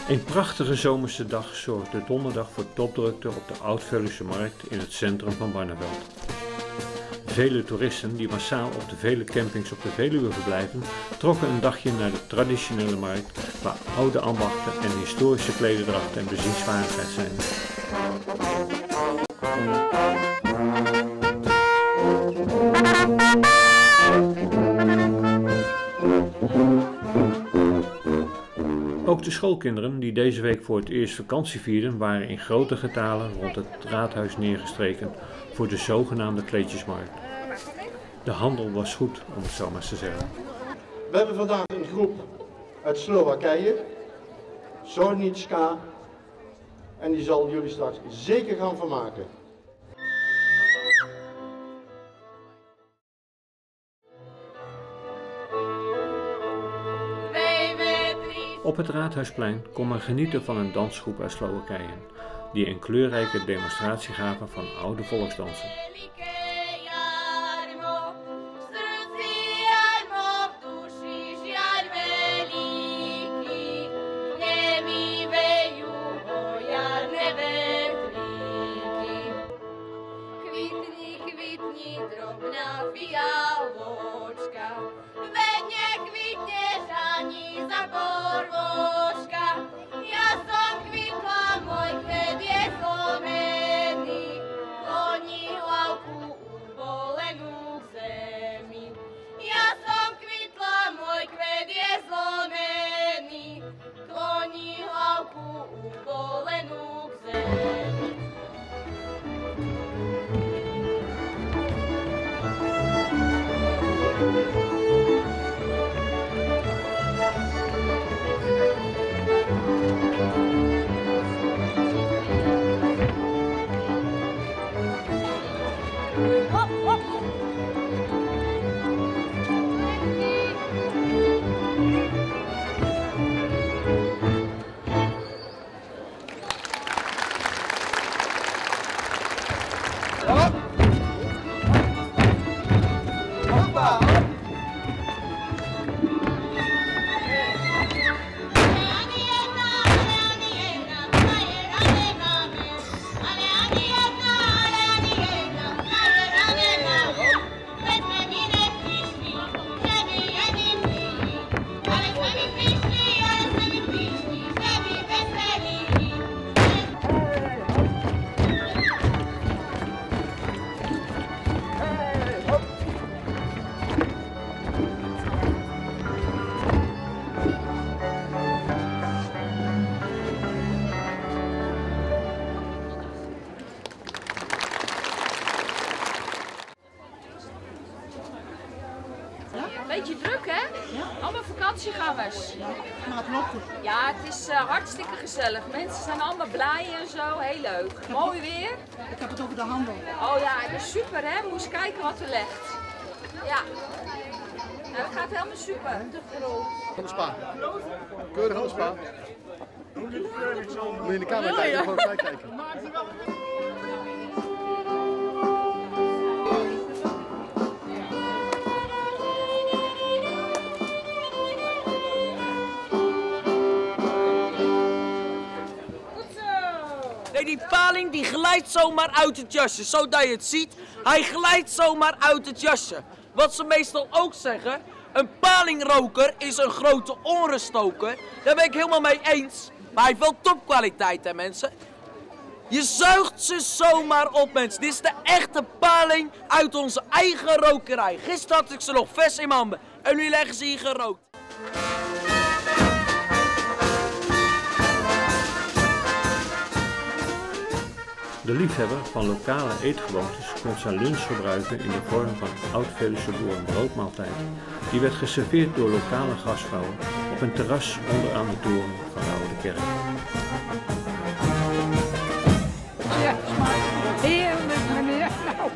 Een prachtige zomerse dag zorgde donderdag voor topdrukte op de Oud-Veluwse markt in het centrum van Barneveld. Vele toeristen die massaal op de vele campings op de Veluwe verblijven, trokken een dagje naar de traditionele markt waar oude ambachten en historische klederdrachten en bezienswaardigheid zijn. Ook de schoolkinderen die deze week voor het eerst vakantie vierden, waren in grote getalen rond het raadhuis neergestreken voor de zogenaamde kleedjesmarkt. De handel was goed, om het zo maar te zeggen. We hebben vandaag een groep uit Slowakije, Zornicka, en die zal jullie straks zeker gaan vermaken. Op het Raadhuisplein kon men genieten van een dansgroep uit Slowakije, die een kleurrijke demonstratie gaven van oude volksdansen. Beetje druk, hè? Ja? Allemaal vakantiegangers. Ja, maar het loopt goed. Ja, het is hartstikke gezellig. Mensen zijn allemaal blij en zo. Heel leuk. Mooi weer. Ik heb het over de handel. Oh ja, dat is super, hè? Moest kijken wat er legt. Ja. Nou, dat gaat helemaal super. Van de spa. Keurig van de spa. Moet je in de camera kijken, gewoon kijken. Nee, die paling die glijdt zomaar uit het jasje. Zodat je het ziet, hij glijdt zomaar uit het jasje. Wat ze meestal ook zeggen, een palingroker is een grote onruststoker. Daar ben ik helemaal mee eens. Maar hij heeft wel topkwaliteit, hè mensen. Je zuigt ze zomaar op, mensen. Dit is de echte paling uit onze eigen rokerij. Gisteren had ik ze nog vers in mijn handen. En nu leggen ze hier gerookt. De liefhebber van lokale eetgewoontes kon zijn lunch gebruiken in de vorm van Oud-Veluwse boerenbroodmaaltijd. Die werd geserveerd door lokale gastvrouwen op een terras onderaan de toren van de Oude Kerk. Ja, smaakt heerlijk, meneer. Nou.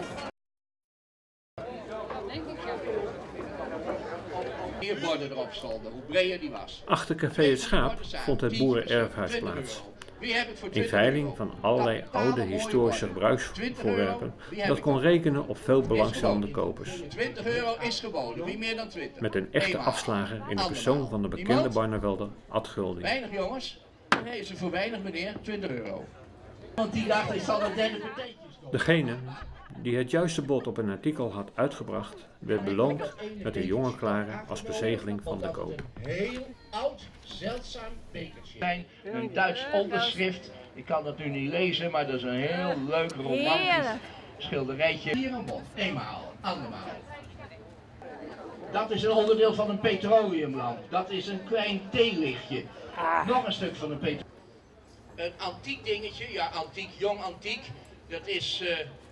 Meer borden erop stonden, hoe breder die was. Achter café Het Schaap vond het boerenerfhuis plaats. In veiling van allerlei oude historische gebruiksvoorwerpen dat kon rekenen op veel belangstellende kopers. 20 euro is geboden, wie meer dan 20. Met een echte afslager in de persoon van de bekende Barnevelder Ad Gulding. Weinig jongens. Nee, is er voor weinig meneer, 20 euro. Want die dacht, ik zal dat derde patatje stoppen. Degene die het juiste bod op een artikel had uitgebracht, werd beloond met een jonge klare als bezegeling van de koop. Een heel oud, zeldzaam bekertje. Een Duits onderschrift. Ik kan dat nu niet lezen, maar dat is een heel leuk romantisch schilderijtje. Hier een bon. Eenmaal, andermaal. Dat is een onderdeel van een petroleumlamp. Dat is een klein theelichtje. Nog een stuk van een petroleum. Een antiek dingetje, ja antiek, jong antiek. Dat is